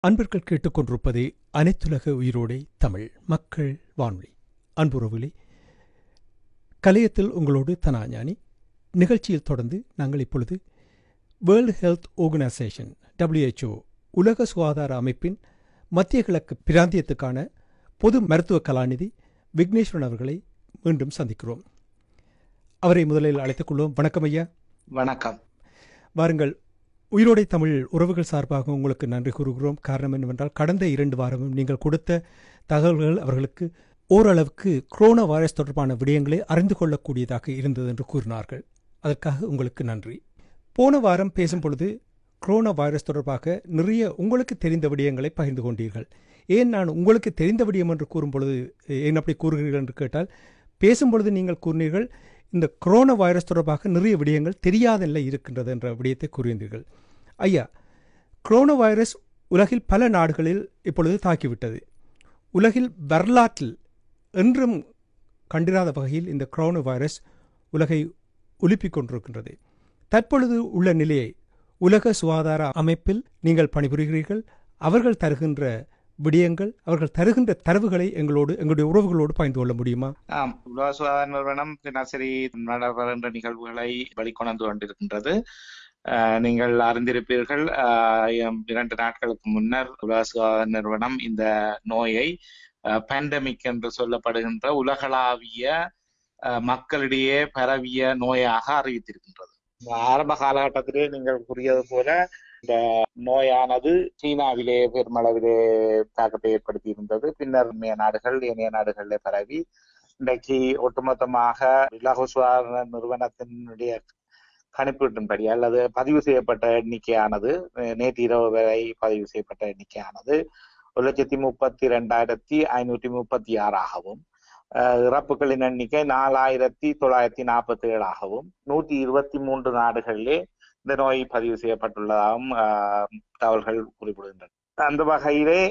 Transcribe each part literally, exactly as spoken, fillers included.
அன்பர்கள் கேட்டுக்கொண்டிருப்பது அனைத்துலக உயிரோடை தமிழ் மக்கள் வானொலி. அன்புறவுகளே, கலையத்தில் உங்களோடு தனாஞானி. நிகழ்ச்சியில் தொடர்ந்து நாங்கள் இப்பொழுது வேர்ல்டு ஹெல்த் ஆர்கனைசேஷன் டபிள்யூஹெச்ஓ உலக சுகாதார அமைப்பின் மத்திய கிழக்கு பிராந்தியத்துக்கான பொது மருத்துவ கலாநிதி விக்னேஸ்வரன் அவர்களை மீண்டும் சந்திக்கிறோம். அவரை முதலில் அழைத்துக் கொள்வோம். வணக்கம் ஐயா. வணக்கம். வாருங்கள். உயிரோடை தமிழ் உறவுகள் சார்பாக உங்களுக்கு நன்றி கூறுகிறோம். காரணம் என்னவென்றால், கடந்த இரண்டு வாரமும் நீங்கள் கொடுத்த தகவல்கள் அவர்களுக்கு ஓரளவுக்கு கொரோனா வைரஸ் தொடர்பான விடயங்களை அறிந்து கொள்ளக்கூடியதாக இருந்தது என்று கூறினார்கள். அதற்காக உங்களுக்கு நன்றி. போன வாரம் பேசும் பொழுது கொரோனா வைரஸ் தொடர்பாக நிறைய உங்களுக்கு தெரிந்த விடயங்களை பகிர்ந்து கொண்டீர்கள். ஏன் நான் உங்களுக்கு தெரிந்த விடயம் என்று கூறும் பொழுது ஏன் அப்படி கூறுகிறீர்கள் என்று கேட்டால், பேசும்பொழுது நீங்கள் கூறினீர்கள் இந்த கொரோனா வைரஸ் தொடர்பாக நிறைய விடயங்கள் தெரியாத நிலை இருக்கின்றது என்ற விடயத்தை கூறியிருந்தீர்கள். ஐயா, கொரோனா வைரஸ் உலகில் பல நாடுகளில் இப்பொழுது தாக்கிவிட்டது. உலகில் வரலாற்றில் என்றும் கண்டிராத வகையில் இந்த கொரோனா வைரஸ் உலகை உலுப்பிக் கொண்டிருக்கின்றது. தற்பொழுது உள்ள நிலையை உலக சுகாதார அமைப்பில் நீங்கள் பணிபுரிகிறீர்கள். அவர்கள் தருகின்ற விடயங்கள், அவர்கள் தருகின்ற தரவுகளை எங்களோடு எங்களுடைய உறவுகளோடு பகிர்ந்து கொள்ள முடியுமா? ஆம், உலக சுகாதார நிறுவனம் தினசரி நடைபெறுகின்ற நிகழ்வுகளை வெளிக்கொணர்ந்து கொண்டிருக்கின்றது. நீங்கள் அறிந்திருப்பீர்கள், இரண்டு நாட்களுக்கு முன்னர் உலக சுகாதார நிறுவனம் இந்த நோயை பேண்டமிக் என்று சொல்லப்படுகின்ற உலகளாவிய மக்களிடையே பரவிய நோயாக அறிவித்திருக்கின்றது. ஆரம்ப காலகட்டத்திலே நீங்கள் கூறியது போல இந்த நோயானது சீனாவிலே பெருமளவிலே தாக்கத்தை ஏற்படுத்தி இருந்தது. பின்னர் இந்திய நாடுகள் ஏனைய நாடுகளிலே பரவி இன்றைக்கு ஒட்டுமொத்தமாக உலக சுகாதார நிறுவனத்தினுடைய கணிப்பீட்டின்படி அல்லது பதிவு செய்யப்பட்ட எண்ணிக்கையானது, நேற்று இரவு வரை பதிவு செய்யப்பட்ட எண்ணிக்கையானது ஒரு லட்சத்தி முப்பத்தி இரண்டாயிரத்தி ஐநூற்றி முப்பத்தி ஆறாகவும், இறப்புகளின் எண்ணிக்கை நாலாயிரத்தி தொள்ளாயிரத்தி நாற்பத்தி ஏழாகவும், நூற்றி இருபத்தி மூன்று நாடுகளிலே இந்த நோய் பதிவு செய்யப்பட்டுள்ளதாகவும் தகவல்கள் குறிப்பிடுகின்றன. அந்த வகையிலே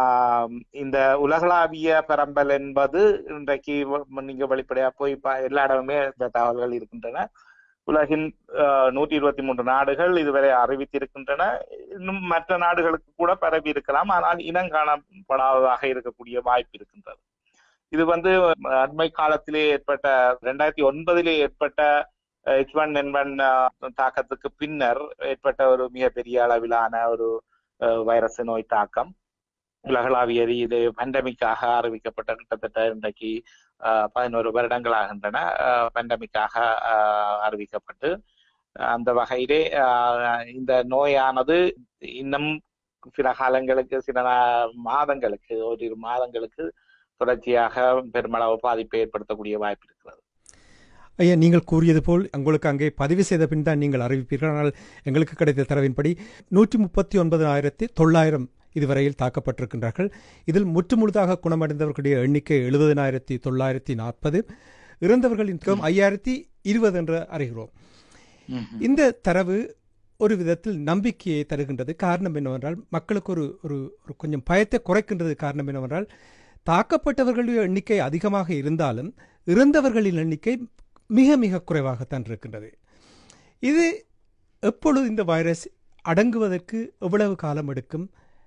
இந்த உலகளாவிய பரம்பல் என்பது இன்றைக்கு நீங்க வெளிப்படையா போய் எல்லா இடமுமே இந்த தகவல்கள் இருக்கின்றன. உலகின் நூற்றி இருபத்தி மூன்று நாடுகள் இதுவரை அறிவித்திருக்கின்றன. இன்னும் மற்ற நாடுகளுக்கு கூட பரவி இருக்கலாம், ஆனால் இனங்காணப்படாததாக இருக்கக்கூடிய வாய்ப்பு இருக்கின்றது. இது வந்து அண்மை காலத்திலே ஏற்பட்ட இரண்டாயிரத்தி ஒன்பதிலே ஏற்பட்ட எச் ஒன் என் ஒன் தாக்கத்துக்கு பின்னர் ஏற்பட்ட ஒரு மிகப்பெரிய அளவிலான ஒரு வைரஸ் நோய் தாக்கம். உலகளாவிய இது பேண்டமிக்காக அறிவிக்கப்பட்ட கிட்டத்தட்ட இன்றைக்கு பதினோரு வருடங்களாகின்றன பேண்டமிக்காக அறிவிக்கப்பட்டு. அந்த வகையிலே இந்த நோயானது இன்னும் சில காலங்களுக்கு, சில மாதங்களுக்கு, ஓரிரு மாதங்களுக்கு தொடர்ச்சியாக பெருமளவு பாதிப்பை ஏற்படுத்தக்கூடிய வாய்ப்பு இருக்கிறது. ஐயா, நீங்கள் கூறியது போல் உங்களுக்கு அங்கே பதிவு செய்த பின் தான் நீங்கள் அறிவிப்பீர்கள். ஆனால் எங்களுக்கு கிடைத்த தரவின்படி நூற்றி முப்பத்தி ஒன்பதாயிரத்தி தொள்ளாயிரம் இதுவரையில் தாக்கப்பட்டிருக்கின்றார்கள். இதில் முற்றுமுழுதாக குணமடைந்தவர்களுடைய எண்ணிக்கை எழுபதினாயிரத்தி தொள்ளாயிரத்தி நாற்பது, இறந்தவர்களின் ஐயாயிரத்தி இருபது என்று அறிகிறோம். இந்த தரவு ஒரு விதத்தில் நம்பிக்கையை தருகின்றது. காரணம் என்னவென்றால், மக்களுக்கு ஒரு ஒரு கொஞ்சம் பயத்தை குறைக்கின்றது. காரணம் என்னவென்றால், தாக்கப்பட்டவர்களுடைய எண்ணிக்கை அதிகமாக இருந்தாலும் இறந்தவர்களின் எண்ணிக்கை மிக மிக குறைவாகத்தான் இருக்கின்றது. இது எப்பொழுது இந்த வைரஸ் அடங்குவதற்கு எவ்வளவு காலம் எடுக்கும்?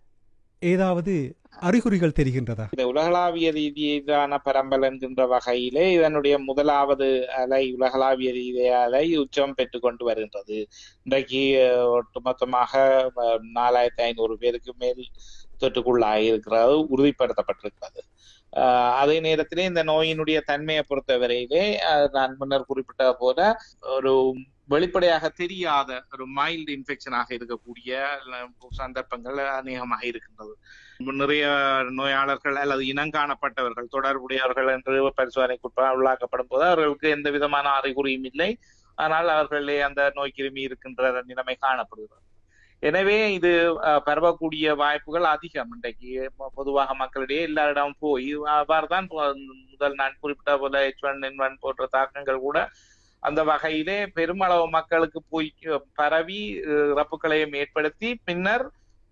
ஏதாவது அறிகுறிகள் தெரிகின்றதா? இந்த உலகளாவிய ரீதியிலான பரம்பல் என்கின்ற வகையிலே இதனுடைய முதலாவது அலை, உலகளாவிய ரீதிய அலை உச்சம் பெற்றுக் கொண்டு வருகின்றது. இன்றைக்கு ஒட்டுமொத்தமாக நாலாயிரத்தி ஐநூறு பேருக்கு மேல் தொற்றுக்குள்ளாகி இருக்கிறது உறுதிப்படுத்தப்பட்டிருக்கிறது. அதே நேரத்திலே இந்த நோயினுடைய தன்மையை பொறுத்தவரையிலே நான் முன்னர் குறிப்பிட்ட போல ஒரு வெளிப்படையாக தெரியாத ஒரு மைல்டு இன்ஃபெக்ஷனாக இருக்கக்கூடிய சந்தர்ப்பங்கள் அநேகமாக இருக்கின்றது. நிறைய நோயாளர்கள் அல்லது இனங்காணப்பட்டவர்கள் தொடர்புடையவர்கள் என்று பரிசோதனைக்கு உள்ளாக்கப்படும் போது அவர்களுக்கு எந்த விதமான அறிகுறியும் இல்லை, ஆனால் அவர்களே அந்த நோய் கிருமி இருக்கின்ற நிலைமை காணப்படுகிறது. எனவே இது பரவக்கூடிய வாய்ப்புகள் அதிகம். இன்றைக்கு பொதுவாக மக்களிடையே எல்லா இடமும் போய் அவ்வாறுதான் முதல் நான் குறிப்பிட்ட போல எச் ஒன் என் ஒன் போன்ற தாக்கங்கள் கூட அந்த வகையிலே பெருமளவு மக்களுக்கு போய் பரவி இறப்புகளையும் ஏற்படுத்தி பின்னர்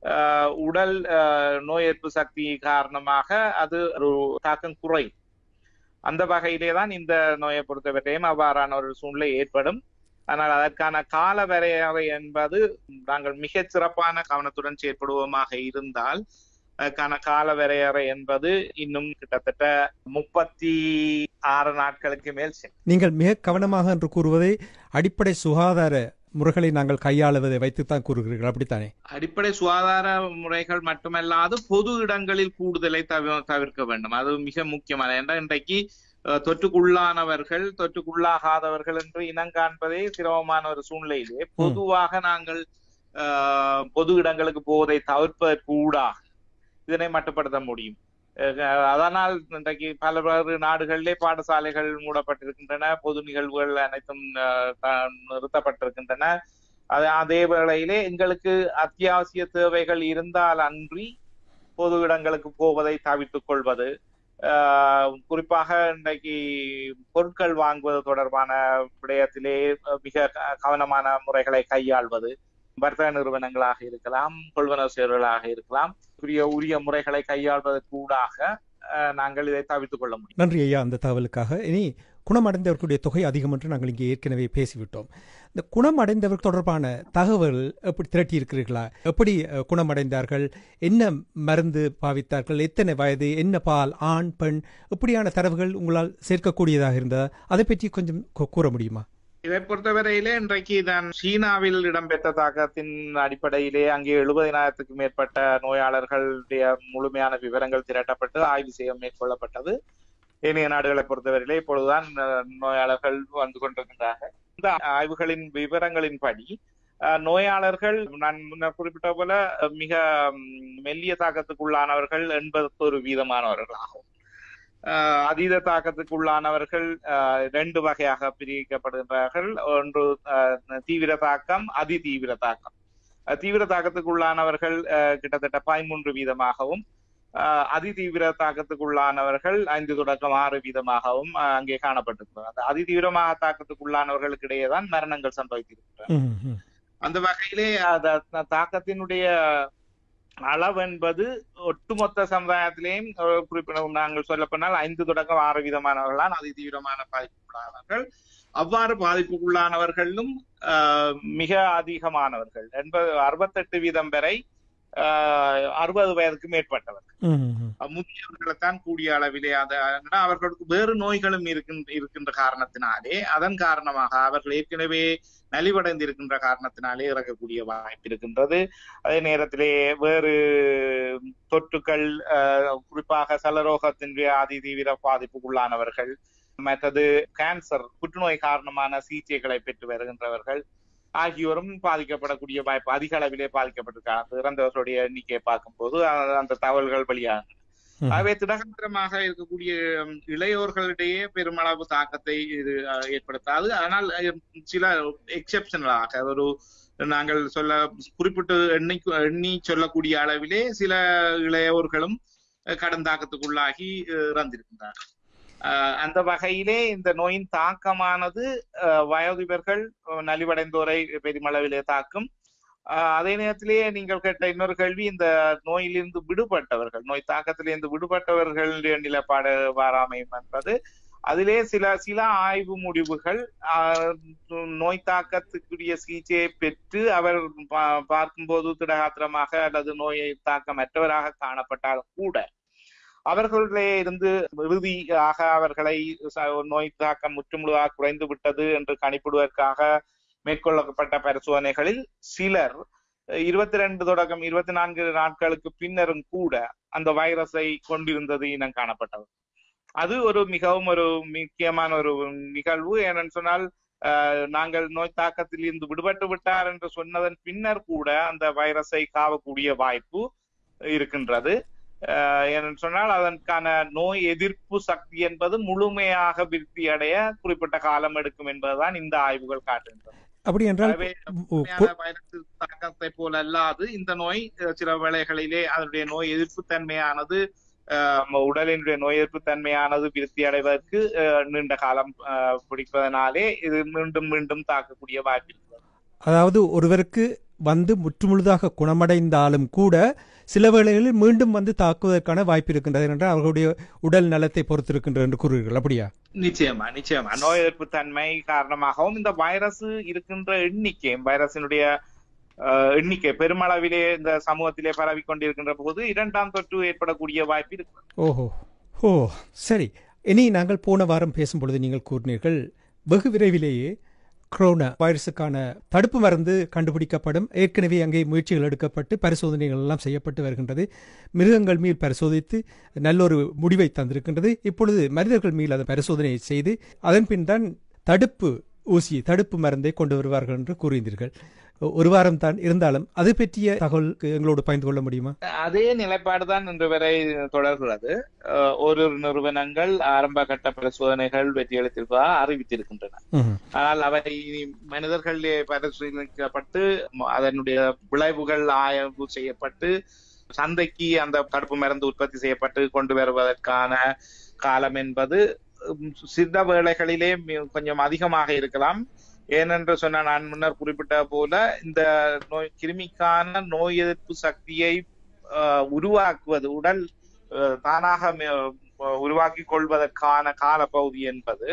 உடல் நோய் எதிர்ப்பு சக்தி காரணமாக அது ஒரு தாக்கம் குறையும். அந்த வகையிலே தான் இந்த நோயை பொறுத்தவரையும் அவ்வாறான ஒரு சூழ்நிலை ஏற்படும். ஆனால் அதற்கான கால வரையறை என்பது நாங்கள் மிகச் சிறப்பான கவனத்துடன் செயற்படுவோமாக இருந்தால் அதற்கான கால வரையறை என்பது இன்னும் கிட்டத்தட்ட முப்பத்தி ஆறு நாட்களுக்கு மேல் செல்லும். நீங்கள் மிக கவனமாக என்று கூறுவதை அடிப்படை சுகாதார முறைகளை நாங்கள் கையாளுவதை வைத்துத்தான் கூறுகிறீர்கள், அப்படித்தானே? அடிப்படை சுகாதார முறைகள் மட்டுமல்லாது பொது இடங்களில் கூடுதலை தவிர்க்க வேண்டும். அது மிக முக்கியமான. ஏன்னா இன்றைக்கு தொற்றுக்குள்ளானவர்கள் தொற்றுக்குள்ளாகாதவர்கள் என்று இனங்காண்பதே சிரமமான ஒரு சூழ்நிலையிலே பொதுவாக நாங்கள் அஹ் பொது இடங்களுக்கு போவதை தவிர்ப்பதற்கூடாக இதனை மட்டுப்படுத்த முடியும். அதனால் இன்றைக்கு பல நாடுகளிலே பாடசாலைகள் மூடப்பட்டிருக்கின்றன, பொது நிகழ்வுகள் அனைத்தும் நிறுத்தப்பட்டிருக்கின்றன. அதே வேளையிலே எங்களுக்கு அத்தியாவசிய தேவைகள் இருந்தால் அன்றி பொது இடங்களுக்கு போவதை தவிர்த்துக் கொள்வது, குறிப்பாக இன்றைக்கு பொருட்கள் வாங்குவது தொடர்பான விடயத்திலே மிக கவனமான முறைகளை கையாள்வது, வர்த்தக நிறுவனங்களாக இருக்கலாம், கொள்வனவு செய்வர்களாக இருக்கலாம், உரிய உரிய முறைகளை கையாள்வதற்கூடாக நாங்கள் இதை தவிர்த்துக் கொள்ள முடியும். நன்றி ஐயா அந்த தகவலுக்காக. இனி குணமடைந்தவர்களுடைய தொகை அதிகம் என்று நாங்கள் இங்கே ஏற்கனவே பேசிவிட்டோம். இந்த குணமடைந்தவர் தொடர்பான தகவல் எப்படி திரட்டி இருக்கிறீர்களா? எப்படி குணமடைந்தார்கள், என்ன மருந்து பாவித்தார்கள், எத்தனை வயது, என்ன பால், ஆண் பெண், இப்படியான தரவுகள் உங்களால் சேர்க்கக்கூடியதாக இருந்ததா? அதை பற்றி கொஞ்சம் கூற முடியுமா? இதை பொறுத்தவரையிலே இன்றைக்கு தான் சீனாவில் இடம்பெற்ற தாக்கத்தின் அடிப்படையிலே அங்கே எழுபதினாயிரத்துக்கும் மேற்பட்ட நோயாளர்களுடைய முழுமையான விவரங்கள் திரட்டப்பட்டு ஆய்வு செய்ய மேற்கொள்ளப்பட்டது. ஏனைய நாடுகளை பொறுத்தவரையிலே இப்பொழுதுதான் நோயாளர்கள் வந்து கொண்டிருக்கின்றார்கள். இந்த ஆய்வுகளின் விவரங்களின்படி நோயாளர்கள் நான் முன்னர் குறிப்பிட்ட போல மிக மெல்லிய தாக்கத்துக்குள்ளானவர்கள் எண்பத்தொரு வீதமானவர்கள் ஆகும். அதீத தாக்கத்துக்குள்ளானவர்கள் இரண்டு வகையாக பிரிக்கப்படுகின்றார்கள். ஒன்று தீவிர தாக்கம், அதி தீவிர தாக்கம். தீவிர தாக்கத்துக்குள்ளானவர்கள் கிட்டத்தட்ட பதிமூன்று வீதமாகவும், அதி தீவிர தாக்கத்துக்குள்ளானவர்கள் ஐந்து தொடக்கம் ஆறு வீதமாகவும் அங்கே காணப்பட்டிருக்கிறது. அந்த அதி தீவிரமாக தாக்கத்துக்குள்ளானவர்களுக்கு இடையேதான் மரணங்கள் சம்பவித்திருக்கின்றன. அந்த வகையிலே அந்த தாக்கத்தினுடைய அளவு என்பது ஒட்டுமொத்த சமுதாயத்திலேயும் குறிப்பிட நாங்கள் சொல்ல போனால் ஐந்து தொடக்கம் ஆறு விதமானவர்களால் அதி தீவிரமான பாதிப்புக்குள்ளானவர்கள். அவ்வாறு பாதிப்புக்குள்ளானவர்களும் ஆஹ் மிக அதிகமானவர்கள் எண்பது அறுபத்தெட்டு வீதம் வரை ஆஹ் அறுபது வயதுக்கு மேற்பட்டவர்கள் முதியவர்களைத்தான் கூடிய அளவிலே அதை அவர்களுக்கு வேறு நோய்களும் இருக்கின்ற இருக்கின்ற காரணத்தினாலே அதன் காரணமாக அவர்கள் ஏற்கனவே நலிவடைந்து இருக்கின்ற காரணத்தினாலே இறக்கக்கூடிய வாய்ப்பு இருக்கின்றது. அதே நேரத்திலே வேறு தொற்றுக்கள் குறிப்பாக சலரோகத்தினுடைய அதி தீவிர பாதிப்புக்குள்ளானவர்கள், மற்றது கேன்சர் புற்றுநோய் காரணமான சிகிச்சைகளை பெற்று வருகின்றவர்கள் ஆகியோரும் பாதிக்கப்படக்கூடிய வாய்ப்பு அதிக அளவிலே பாதிக்கப்பட்டிருக்காங்க. இறந்தவர்களுடைய எண்ணிக்கையை பார்க்கும் போது அந்த தகவல்கள் வெளியாகின்றன. ஆகவே திடகாத்திரமாக இருக்கக்கூடிய இளையோர்களிடையே பெருமளவு தாக்கத்தை இது ஏற்படுத்தாது. ஆனால் சில எக்ஸெப்ஷனலாக ஒரு நாங்கள் சொல்ல குறிப்பிட்டு எண்ணி எண்ணி சொல்லக்கூடிய அளவிலே சில இளையோர்களும் கடன் தாக்கத்துக்குள்ளாகி இறந்திருக்கின்றார்கள். அந்த வகையிலே இந்த நோயின் தாக்கமானது வயோதிபர்கள் நலிவடைந்தோரை பெருமளவிலே தாக்கும். அதே நேரத்திலேயே நீங்கள் கேட்ட இன்னொரு கேள்வி, இந்த நோயிலிருந்து விடுபட்டவர்கள், நோய் தாக்கத்திலிருந்து விடுபட்டவர்களுடைய நிலைப்பாடு வாராமையும் என்பது அதிலே சில சில ஆய்வு முடிவுகள் நோய் தாக்கத்துக்குரிய சிகிச்சையை பெற்று அவர் பார்க்கும்போது திடகாத்திரமாக அல்லது நோயை தாக்கமற்றவராக காணப்பட்டாலும் கூட அவர்களிலே இருந்து இறுதியாக அவர்களை நோய் தாக்கம் முற்றுமுழுதாக குறைந்து விட்டது என்று கணிப்பிடுவதற்காக மேற்கொள்ளப்பட்ட பரிசோதனைகளில் சிலர் இருபத்தி ரெண்டு தொடக்கம் இருபத்தி நான்கு நாட்களுக்கு பின்னரும் கூட அந்த வைரஸை கொண்டிருந்தது இனம் காணப்பட்டது. அது ஒரு மிகவும் ஒரு முக்கியமான ஒரு நிகழ்வு. ஏனென்று சொன்னால் நாங்கள் நோய் தாக்கத்தில் இருந்து விடுபட்டு விட்டார் என்று சொன்னதன் பின்னர் கூட அந்த வைரஸை காவக்கூடிய வாய்ப்பு இருக்கின்றது. ஏனென்று சொன்னால் அதற்கான நோய் எதிர்ப்பு சக்தி என்பது முழுமையாக விருத்தி அடைய குறிப்பிட்ட காலம் எடுக்கும் என்பதுதான் இந்த ஆய்வுகள் காட்டுகின்றன. அப்படி என்றால் வைரஸ் தாக்கத்தை போல அல்லாது இந்த நோய் சில வேளைகளிலே அதனுடைய நோய் எதிர்ப்பு தன்மையானது உடலினுடைய நோய் எதிர்ப்பு தன்மையானது விருத்தி அடைவதற்கு நீண்ட காலம் பிடிப்பதனாலே இது மீண்டும் மீண்டும் தாக்கக்கூடிய வாய்ப்பு இருக்கிறது. அதாவது ஒருவருக்கு வந்து முற்றுமுழுதாக குணமடைந்தாலும் கூட சில வேளைகளில் மீண்டும் வந்து தாக்குவதற்கான வாய்ப்பு இருக்கின்றது என்றால் அவர்களுடைய உடல் நலத்தை பொறுத்திருக்கின்றது என்று கூறுவீர்கள். அப்படியா? நிச்சயமா நிச்சயமா நோய் எதிர்ப்பு தன்மை காரணமாகவும் இந்த வைரஸ் இருக்கின்ற எண்ணிக்கை, வைரஸினுடைய எண்ணிக்கை பெருமளவிலே இந்த சமூகத்திலே பரவி கொண்டிருக்கின்ற போது இரண்டாம் தொற்று ஏற்படக்கூடிய வாய்ப்பு இருக்கு. ஓஹோ ஓ சரி. இனி நாங்கள் போன வாரம் பேசும்பொழுது நீங்கள் கூறினீர்கள் வெகு விரைவிலேயே கொரோனா வைரஸுக்கான தடுப்பு மருந்து கண்டுபிடிக்கப்படும். ஏற்கனவே அங்கே முயற்சிகள் எடுக்கப்பட்டு பரிசோதனைகள் எல்லாம் செய்யப்பட்டு வருகின்றது. மிருகங்கள் மீது பரிசோதித்து நல்லொரு முடிவை தந்திருக்கின்றது. இப்பொழுது மனிதர்கள் மீது அதை பரிசோதனை செய்து அதன் பின் தான் தடுப்பு ஊசி தடுப்பு மருந்தை கொண்டு வருவார்கள் என்று கூறியிருந்தீர்கள். ஒரு வாரம் தான் இருந்தாலும் அது பற்றிய தகவல் எங்களோடு பகிர்ந்து கொள்ள முடியுமா? அதே நிலைப்பாடுதான் இன்று வரை தொடர்கிறது. ஒரு நிறுவனங்கள் ஆரம்ப கட்ட பரிசோதனைகள் வெற்றியளித்திருப்பதாக அறிவித்திருக்கின்றன. ஆனால் அவை மனிதர்களே பரிசோதிக்கப்பட்டு அதனுடைய விளைவுகள் ஆய்வு செய்யப்பட்டு சந்தைக்கு அந்த தடுப்பு மருந்து உற்பத்தி செய்யப்பட்டு கொண்டு வருவதற்கான காலம் என்பது சில வேளைகளிலே கொஞ்சம் அதிகமாக இருக்கலாம். ஏனென்று சொன்ன நான் முன்னர் குறிப்பிட்ட போல இந்த நோய் கிருமிக்கான நோய் எதிர்ப்பு சக்தியை உருவாக்குவது உடல் தானாக உருவாக்கி கொள்வதற்கான காலப்பகுதி என்பது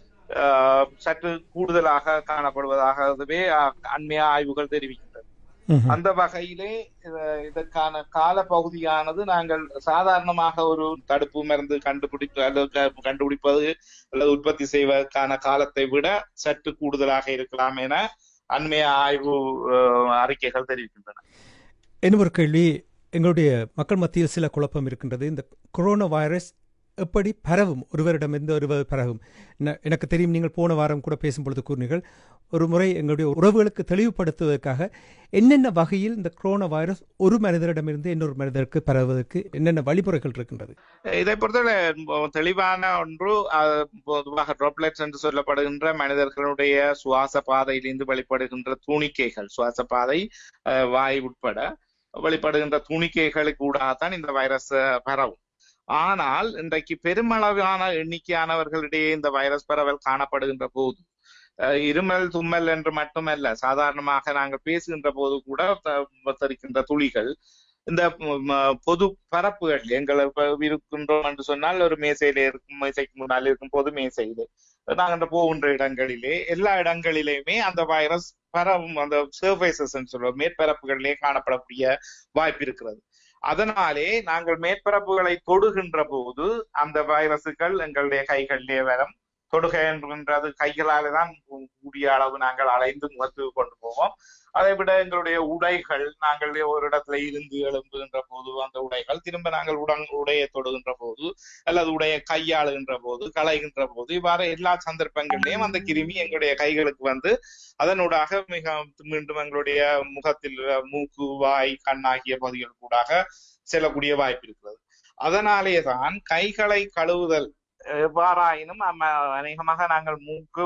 சற்று கூடுதலாக காணப்படுவதாகவே அண்மைய ஆய்வுகள் தெரிவிக்கின்றன. அந்த வகையிலே இதற்கான கால பகுதியானது நாங்கள் சாதாரணமாக ஒரு தடுப்பு மருந்து கண்டுபிடிப்பு அல்லது கண்டுபிடிப்பது அல்லது உற்பத்தி செய்வதற்கான காலத்தை விட சற்று கூடுதலாக இருக்கலாம் என அண்மைய ஆய்வு அறிக்கைகள் தெரிவிக்கின்றன. என்ன ஒரு கேள்வி, எங்களுடைய மக்கள் மத்தியில் சில குழப்பம் இருக்கின்றது. இந்த கொரோனா வைரஸ் எப்படி பரவும், ஒருவரிடமிருந்து ஒருவர் பரவும்? எனக்கு தெரியும், நீங்கள் போன வாரம் கூட பேசும்பொழுது கூறினீர்கள். ஒரு முறை எங்களுடைய உறவுகளுக்கு தெளிவுபடுத்துவதற்காக என்னென்ன வகையில் இந்த கொரோனா வைரஸ் ஒரு மனிதரிடமிருந்து இன்னொரு மனிதருக்கு பரவுவதற்கு என்னென்ன வழிமுறைகள் இருக்கின்றது? இதை பொறுத்தவரை தெளிவான ஒன்று, பொதுவாக ட்ராப்லெட்ஸ் என்று சொல்லப்படுகின்ற மனிதர்களுடைய சுவாச பாதையிலிருந்து வெளிப்படுகின்ற துணிக்கைகள், சுவாச பாதை வாய் உட்பட வெளிப்படுகின்ற துணிக்கைகளுக்கு கூடாதான் இந்த வைரஸ் பரவும். ஆனால் இன்றைக்கு பெருமளவான எண்ணிக்கையானவர்களிடையே இந்த வைரஸ் பரவல் காணப்படுகின்ற போது இருமல் தும்மல் என்று மட்டுமல்ல, சாதாரணமாக நாங்கள் பேசுகின்ற போது கூட தெரிக்கின்ற துளிகள் இந்த பொது பரப்புகள் எங்கள் இருக்கின்றோம் என்று சொன்னால் ஒரு மேசையில இருக்கும், மேசைக்கு முன்னால் இருக்கும் போது மேசையிலே நாங்கள் போகின்ற இடங்களிலே எல்லா இடங்களிலேயுமே அந்த வைரஸ் பரவும். அந்த சர்ஃபேசஸ் சொல்லுவோம், மேற்பரப்புகளிலே காணப்படக்கூடிய வாய்ப்பு இருக்கிறது. அதனாலே நாங்கள் மேற்பரப்புகளை தொடுகின்ற போது அந்த வைரசுகள் எங்களுடைய கைகளிலே வரும். தொடுகை என்கின்றது கைகளாலே தான் கூடிய அளவு நாங்கள் அலைந்து முகத்துக்கு கொண்டு போவோம். அதை விட எங்களுடைய உடைகள், நாங்கள் ஒரு இடத்துல இருந்து எழும்புகின்ற போது அந்த உடைகள் திரும்ப நாங்கள் உடன் உடையை தொடுகின்ற போது அல்லது உடையை கையாளுகின்ற போது களைகின்ற போது இவ்வாறு எல்லா சந்தர்ப்பங்களிலையும் அந்த கிருமி எங்களுடைய கைகளுக்கு வந்து அதனூடாக மிக மீண்டும் எங்களுடைய முகத்தில் மூக்கு, வாய், கண் ஆகிய பகுதிகள் கூடாக செல்லக்கூடிய வாய்ப்பு இருக்கிறது. அதனாலே தான் கைகளை கழுவுதல் எவ்வாறாயினும் அநேகமாக நாங்கள் மூக்கு,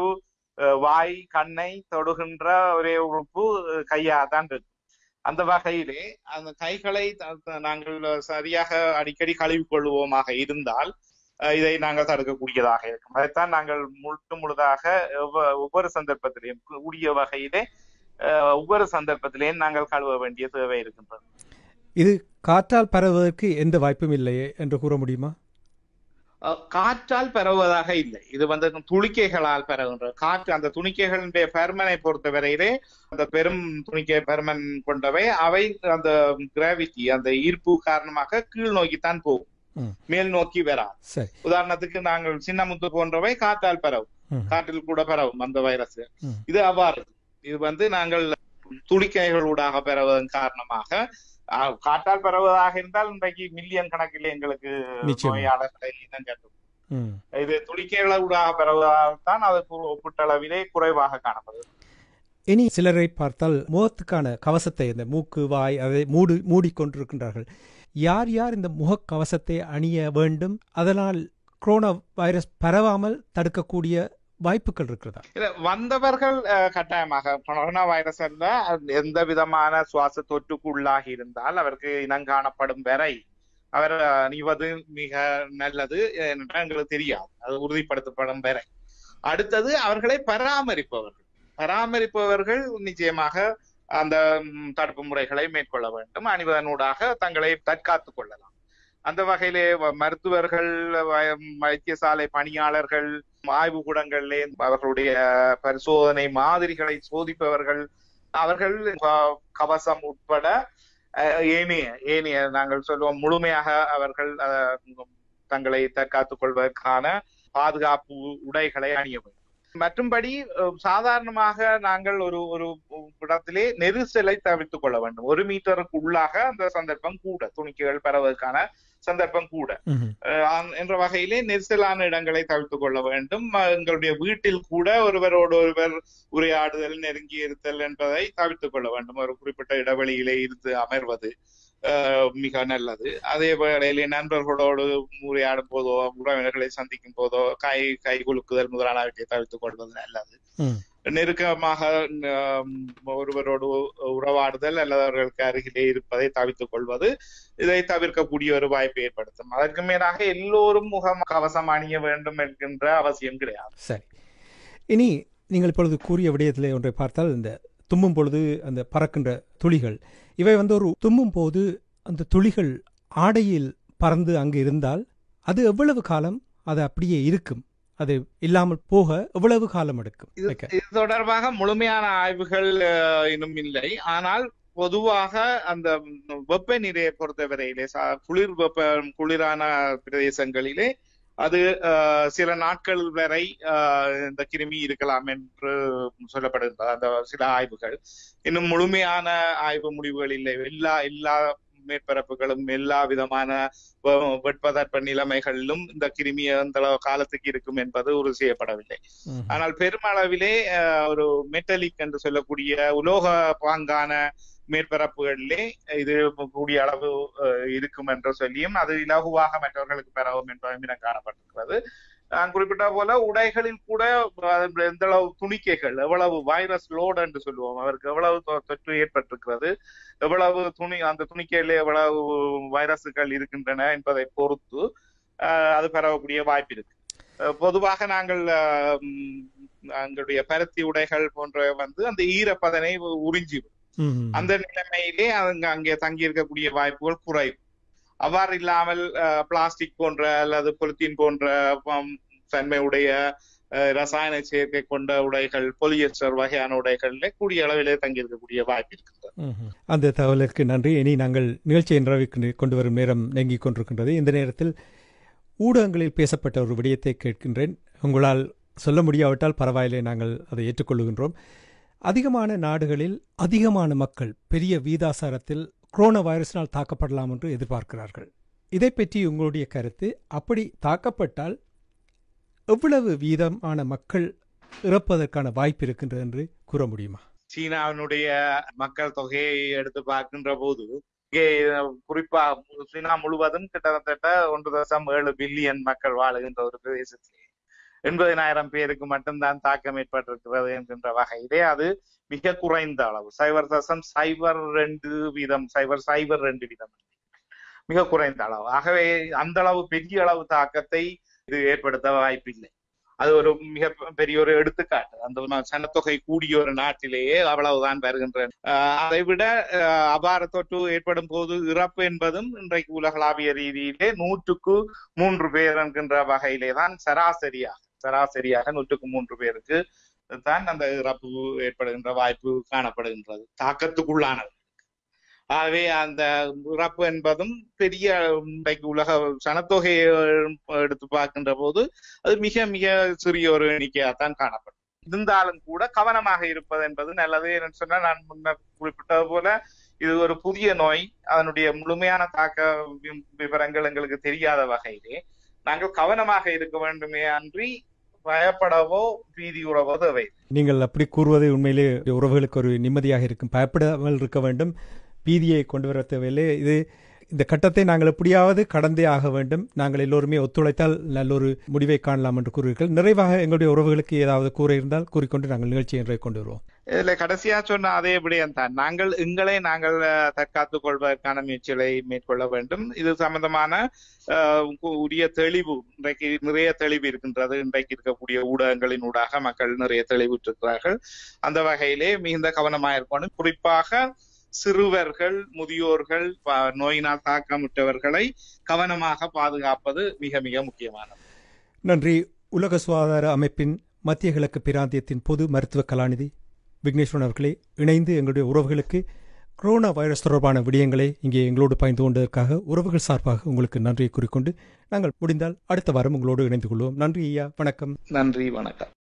வாய், கண்ணை தொடுகின்ற ஒரே உறுப்பு கையாதான் இருக்கு. அந்த வகையிலே அந்த கைகளை நாங்கள் சரியாக அடிக்கடி கழுவி கொள்வோமாக இருந்தால் இதை நாங்கள் தடுக்கக்கூடியதாக இருக்கும். அதைத்தான் நாங்கள் முழு முழுதாக ஒவ்வொரு சந்தர்ப்பத்திலையும் கூடிய வகையிலே ஒவ்வொரு சந்தர்ப்பத்திலேயும் நாங்கள் கழுவ வேண்டிய தேவை இருக்கின்றது. இது காற்றால் பரவுவதற்கு எந்த வாய்ப்பும் இல்லையே என்று கூற முடியுமா? காற்றால் பரவுவதாக இல்லை, இது வந்து துணிக்கைகளால் பரவுகின்ற காற்று. அந்த துணிக்கைகளுடைய பெர்மனை பொறுத்தவரையிலே அந்த பெரும் துணிக்கை பெர்மன் கொண்டவை அவை அந்த கிராவிட்டி, அந்த ஈர்ப்பு காரணமாக கீழ் நோக்கித்தான் போகும், மேல் நோக்கி வராது. உதாரணத்துக்கு நாங்கள் சின்ன முத்து போன்றவை காற்றால் பரவும், காற்றில் கூட பரவும் அந்த வைரஸ். இது அவ்வாறு இது வந்து நாங்கள் துணிக்கைகளூடாக பரவுவதன் காரணமாக காற்றால் பரவுவதாக இருந்தால் இன்றைக்கு மில்லியன் கணக்கில் எங்களுக்கு நோயாளர்களை இனம் கட்டும். இது துணிக்கைகளூடாக பரவுவதால் தான் அதற்கு ஒப்பீட்டளவிலே குறைவாக காணப்படுது. இனி சிலரை பார்த்தால் முகத்துக்கான கவசத்தை, இந்த மூக்கு, வாய் அதை மூடி மூடிக்கொண்டிருக்கின்றார்கள். யார் யார் இந்த முக கவசத்தை அணிய வேண்டும்? அதனால் கொரோனா வைரஸ் பரவாமல் தடுக்கக்கூடிய வாய்ப்புகள் இருக்கிறதா? வந்தவர்கள் கட்டாயமாக கொரோனா வைரஸ் அல்ல எந்த விதமான சுவாச தொற்றுக்கு உள்ளாகி இருந்தால் அவருக்கு இனங்காணப்படும் வரை அவர் அணிவது மிக நல்லது என்று எங்களுக்கு தெரியாது, அது உறுதிப்படுத்தப்படும் வரை. அடுத்தது அவர்களை பராமரிப்பவர்கள் பராமரிப்பவர்கள் நிச்சயமாக அந்த தடுப்பு முறைகளை மேற்கொள்ள வேண்டும். அணிவதனூடாக தங்களை தற்காத்துக் கொள்ளலாம். அந்த வகையிலே மருத்துவர்கள், வைத்தியசாலை பணியாளர்கள், ஆய்வுக்கூடங்களிலே அவர்களுடைய பரிசோதனை மாதிரிகளை சோதிப்பவர்கள், அவர்கள் கவசம் உட்பட ஏனைய ஏனைய நாங்கள் சொல்லுவோம் முழுமையாக அவர்கள் தங்களை தற்காத்துக் கொள்வதற்கான பாதுகாப்பு உடைகளை அணிய வேண்டும். மற்றும்படி சாதாரணமாக நாங்கள் ஒரு ஒரு இடத்திலே நெரிசலை தவிர்த்துக் கொள்ள வேண்டும். ஒரு மீட்டருக்கு உள்ளாக அந்த சந்தர்ப்பம் கூட, துணிக்கைகள் பரவதற்கான சந்தர்ப்பம் கூட என்ற வகையிலே நெரிசலான இடங்களை தவிர்த்துக் கொள்ள வேண்டும். எங்களுடைய வீட்டில் கூட ஒருவரோடு ஒருவர் உரையாடுதல், நெருங்கி இருத்தல் என்பதை தவிர்த்துக் கொள்ள வேண்டும். ஒரு குறிப்பிட்ட இடைவெளியிலே இருந்து அமர்வது மிக நல்லது. அதே வேளையிலே நண்பர்களோடு உரையாடும் போதோ, உறவினர்களை சந்திக்கும் போதோ கை கை குலுக்குதல் முதலானவற்றை தவிர்த்துக் கொள்வது நல்லது. நெருக்கமாக ஒருவரோடு உறவாடுதல் அல்லது அவர்களுக்கு அருகிலே இருப்பதை தவிர்த்துக் கொள்வது இதை தவிர்க்கக்கூடிய ஒரு வாய்ப்பை ஏற்படுத்தும். அதற்கு மேலாக எல்லோரும் முகம் கவசம் அணிய வேண்டும் என்கின்ற அவசியம் கிடையாது. சரி, இனி நீங்கள் இப்பொழுது கூறிய விடயத்திலே ஒன்றை பார்த்தால், இந்த தும்மும் பொழுது அந்த பறக்கின்ற துளிகள், இவை வந்து ஒரு தும்மும் போது அந்த துளிகள் ஆடையில் பறந்து அங்கு இருந்தால் அது எவ்வளவு காலம் அது அப்படியே இருக்கும், அது இல்லாமல் போக எவ்வளவு காலம் எடுக்கும்? இது தொடர்பாக முழுமையான ஆய்வுகள் இன்னும் இல்லை. ஆனால் பொதுவாக அந்த வெப்பநிலையை பொறுத்தவரையிலே குளிர் வெப்ப குளிரான பிரதேசங்களிலே அது சில நாட்கள் வரை இந்த கிருமி இருக்கலாம் என்று சொல்லப்படுகின்றது அந்த சில ஆய்வுகள். இன்னும் முழுமையான ஆய்வு முடிவுகள் இல்லை. எல்லா எல்லா மேற்பரப்புகளும் எல்லா விதமான வெப்பதற்ப நிலைமைகளிலும் இந்த கிருமி அந்த காலத்துக்கு இருக்கும் என்பது உறுதி செய்யப்படவில்லை. ஆனால் பெருமளவிலே ஒரு மெட்டலிக் என்று சொல்லக்கூடிய உலோக பாங்கான மேற்பரப்புகளிலே இது கூடிய அளவு இருக்கும் என்று சொல்லியும் அது இலகுவாக மற்றவர்களுக்கு பெறவும் என்பதும் இனம் காணப்பட்டிருக்கிறது. நான் குறிப்பிட்ட போல உடைகளில் கூட எந்த அளவு துணிக்கைகள், எவ்வளவு வைரஸ் லோடு என்று சொல்லுவோம், அவருக்கு எவ்வளவு தொற்று ஏற்பட்டிருக்கிறது, எவ்வளவு துணி அந்த துணிக்கையிலே எவ்வளவு வைரசுகள் இருக்கின்றன என்பதை பொறுத்து அது பரவக்கூடிய வாய்ப்பு இருக்கு. பொதுவாக நாங்கள் எங்களுடைய பருத்தி உடைகள் போன்றவை வந்து அந்த ஈரப்பதனை உறிஞ்சி, அந்த நிலைமையிலே அங்க அங்கே தங்கி இருக்கக்கூடிய வாய்ப்புகள் குறைவு. அவ்வாறு இல்லாமல் பிளாஸ்டிக் போன்ற அல்லது பொலித்தீன் போன்ற தன்மையுடைய ரசாயன சேர்க்கை கொண்ட உடைகள், பொலியஸ்டர் வகையான உடைகளிலே கூடிய அளவிலே தங்கி இருக்கக்கூடிய வாய்ப்பு இருக்கிறது. அந்த தகவலுக்கு நன்றி. இனி நாங்கள் நிகழ்ச்சியை நிறைவுக்கு கொண்டு வரும் நேரம் நெருங்கிக் கொண்டிருக்கின்றது. இந்த நேரத்தில் ஊடகங்களில் பேசப்பட்ட ஒரு விடயத்தை கேட்கின்றேன். உங்களால் சொல்ல முடியாவிட்டால் பரவாயில்லை, நாங்கள் அதை ஏற்றுக்கொள்கின்றோம். அதிகமான நாடுகளில் அதிகமான மக்கள் பெரிய வீதாசாரத்தில் கொரோனா வைரஸினால் தாக்கப்படலாம் என்று எதிர்பார்க்கிறார்கள். இதை பற்றி உங்களுடைய கருத்து? அப்படி தாக்கப்பட்டால் எவ்வளவு வீதமான மக்கள் இறப்பதற்கான வாய்ப்பு இருக்கின்றது என்று கூற முடியுமா? சீனாவினுடைய மக்கள் தொகையை எடுத்து பார்க்கின்ற போது இங்கே குறிப்பா சீனா முழுவதும் கிட்டத்தட்ட ஒன்று தசம் ஏழு பில்லியன் மக்கள் வாழுகின்ற ஒரு பிரதேசத்திலே எண்பதினாயிரம் பேருக்கு மட்டும்தான் தாக்கம் ஏற்பட்டிருக்கிறது என்கின்ற வகையிலே அது மிக குறைந்த அளவு, சைபர் தசம் சைபர் ரெண்டு வீதம் சைபர் சைபர் ரெண்டு வீதம் மிக குறைந்த அளவு. ஆகவே அந்த அளவு பெரிய அளவு தாக்கத்தை இது ஏற்படுத்த வாய்ப்பில்லை. அது ஒரு மிக பெரிய ஒரு எடுத்துக்காட்டு. அந்த சனத்தொகை கூடிய ஒரு நாட்டிலேயே அவ்வளவுதான் வருகின்றன. அதை விட அபார தொற்று ஏற்படும் போது இறப்பு என்பதும் இன்றைக்கு உலகளாவிய ரீதியிலே நூற்றுக்கு மூன்று பேர் என்கின்ற வகையிலே தான் சராசரியாக சராசரியாக நூற்றுக்கு மூன்று பேருக்கு தான் அந்த இறப்பு ஏற்படுகின்ற வாய்ப்பு காணப்படுகின்றது தாக்கத்துக்குள்ளானது. ஆகவே அந்த இறப்பு என்பதும் பெரிய இன்றைக்கு உலக சனத்தொகையை எடுத்து பார்க்கின்ற போது அது மிக மிக சிறிய ஒரு எண்ணிக்கையாகத்தான் காணப்படும். இருந்தாலும் கூட கவனமாக இருப்பது என்பது நல்லது. என்று சொன்னால் நான் முன்னர் குறிப்பிட்டது போல இது ஒரு புதிய நோய். அதனுடைய முழுமையான தாக்க விவரங்கள் எங்களுக்கு தெரியாத வகையிலே நாங்கள் கவனமாக இருக்க வேண்டுமே அன்றி பயப்படவோ பீதி உறவோ தேவை. நீங்கள் அப்படி கூறுவது உண்மையிலே உறவுகளுக்கு ஒரு நிம்மதியாக இருக்கும். பயப்படாமல் இருக்க வேண்டும், பீதியை கொண்டு வர தேவையில்லை. இது இந்த கட்டத்தை நாங்கள் எப்படியாவது கடந்தே ஆக வேண்டும். நாங்கள் எல்லோருமே ஒத்துழைத்தால் நல்லொரு முடிவை காணலாம் என்று கூறுவீர்கள். நிறைவாக எங்களுடைய உறவுகளுக்கு ஏதாவது கூற இருந்தால் கூறிக்கொண்டு நாங்கள் நிகழ்ச்சியை இன்றைய கொண்டு வருவோம். இதுல கடைசியா சொன்ன அதே விடயம் தான். நாங்கள் எங்களை நாங்கள் தற்காத்துக் கொள்வதற்கான முயற்சிகளை மேற்கொள்ள வேண்டும். இது சம்பந்தமான உரிய தெளிவு இன்றைக்கு நிறைய தெளிவு இருக்கின்றது. இன்றைக்கு இருக்கக்கூடிய ஊடகங்களின் ஊடாக மக்கள் நிறைய தெளிவுற்றிருக்கிறார்கள். அந்த வகையிலே மிகுந்த கவனமாக இருக்கணும். குறிப்பாக சிறுவர்கள், முதியோர்கள், நோயினால் தாக்கமுற்றவர்களை கவனமாக பாதுகாப்பது மிக மிக முக்கியமானது. நன்றி. உலக சுகாதார அமைப்பின் மத்திய கிழக்கு பிராந்தியத்தின் பொது மருத்துவ கலாநிதி விக்னேஸ்வரன் அவர்களே, இணைந்து எங்களுடைய உறவுகளுக்கு கொரோனா வைரஸ் தொடர்பான விடயங்களை இங்கே எங்களோடு பகிர்ந்து கொண்டதற்காக உறவுகள் சார்பாக உங்களுக்கு நன்றியை கூறிக்கொண்டு நாங்கள் முடிந்தால் அடுத்த வாரம் உங்களோடு இணைந்து கொள்வோம். நன்றி ஐயா, வணக்கம். நன்றி, வணக்கம்.